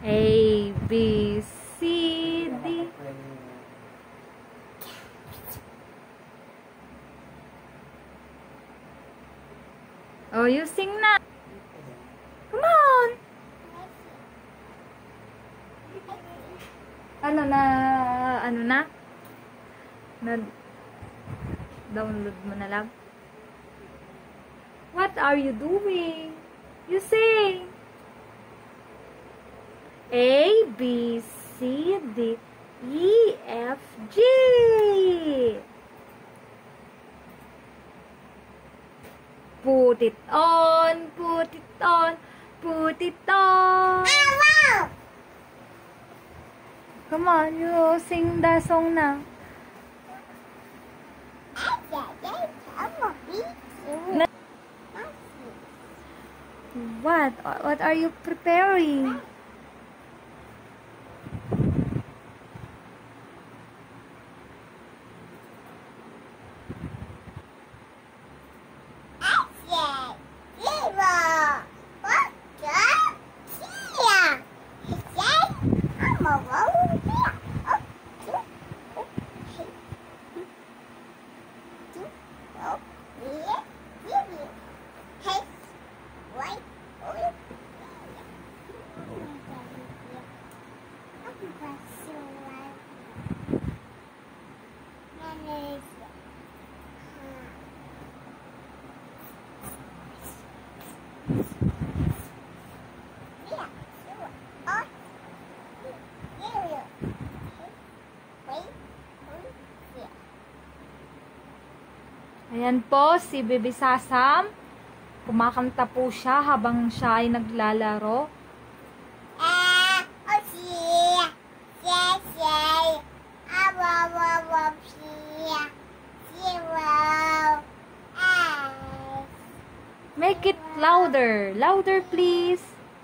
A, B, C, D. Oh, you sing na. Come on. Ano na? Download mo na lang. What are you doing? You sing. A, B, C, D, E, F, G. Put it on, put it on, put it on. Come on, you sing the song now. What are you preparing? Ayan po, si Baby Sasam. Kumakanta po siya habang siya ay naglalaro. Make it louder. Louder, please.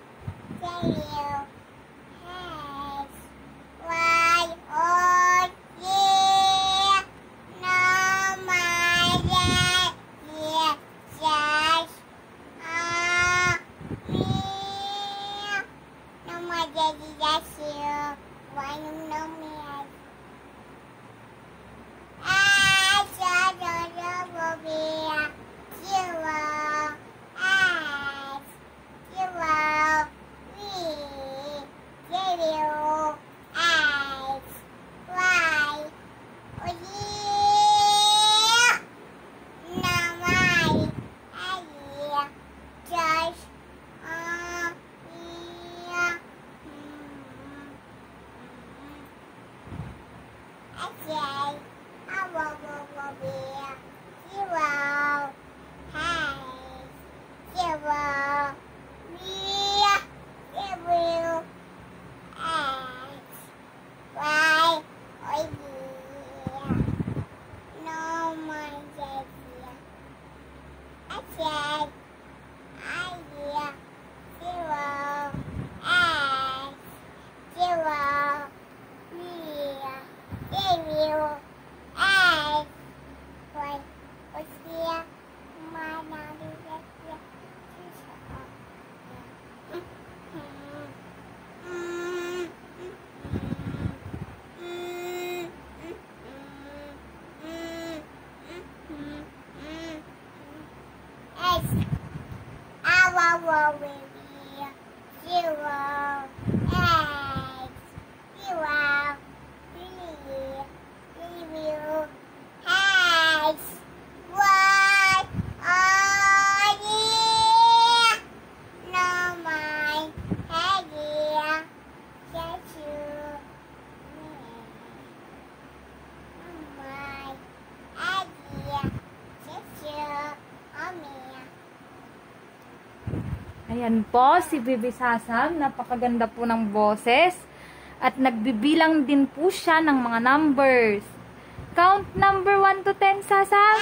Ayan po, si Baby Sasam. Napakaganda po ng boses. At nagbibilang din po siya ng mga numbers. Count number 1 to 10, Sasam.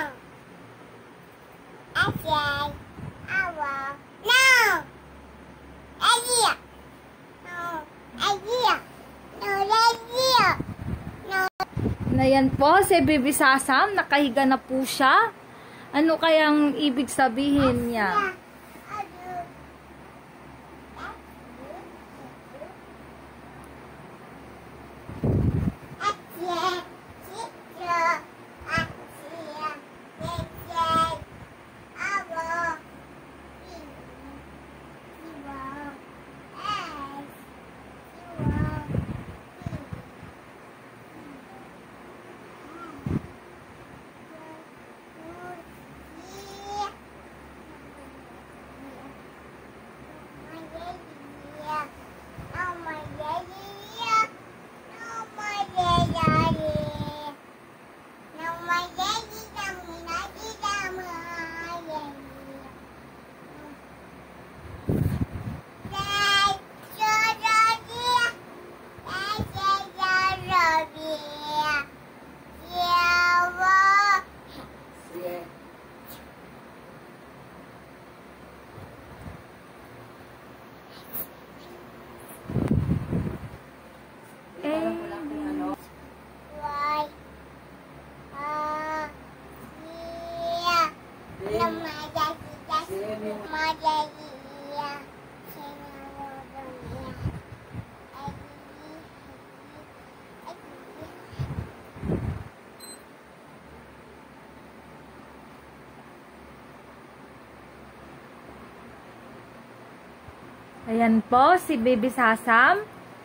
Ayan po, si Baby Sasam. Nakahiga na po siya. Ano kayang ibig sabihin niya? Ayan po, si Baby Sasam.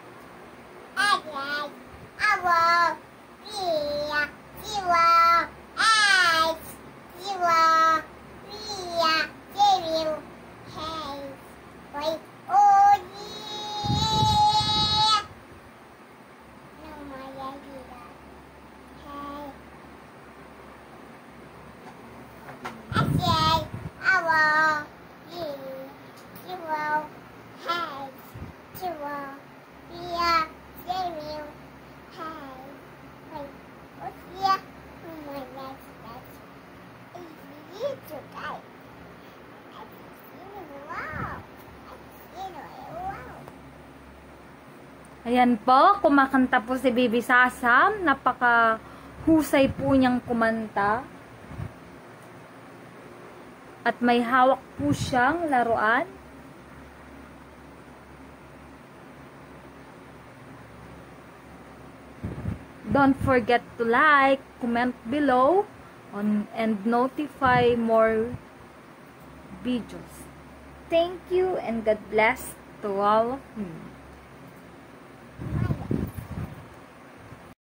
Ayan po, kumakanta po si Baby Sasam. Napaka-husay po niyang kumanta. At may hawak po siyang laruan. Don't forget to like, comment below, and notify more videos. Thank you and God bless to all of you.